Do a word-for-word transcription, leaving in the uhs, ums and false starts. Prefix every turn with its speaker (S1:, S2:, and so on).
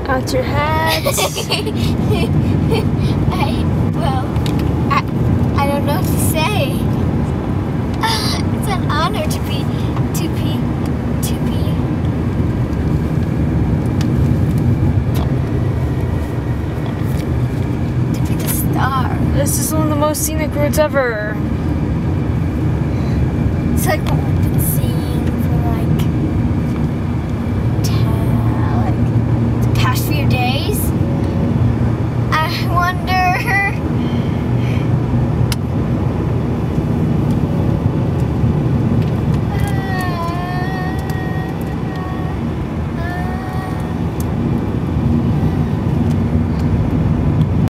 S1: Out your hat.
S2: I, well, I, I don't know what to say. It's an honor to be, to be, to be. To be the star.
S1: This is one of the most scenic routes ever.
S2: It's like